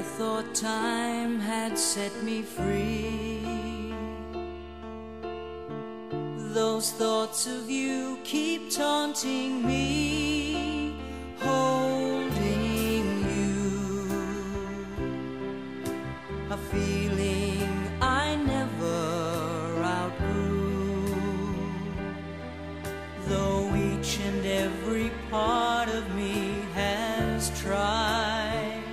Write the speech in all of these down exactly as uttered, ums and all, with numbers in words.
I thought time had set me free. Those thoughts of you keep taunting me, holding you, a feeling I never outgrew. Though each and every part of me has tried,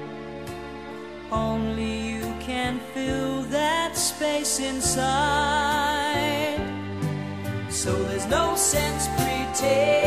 only you can fill that space inside. So there's no sense pretending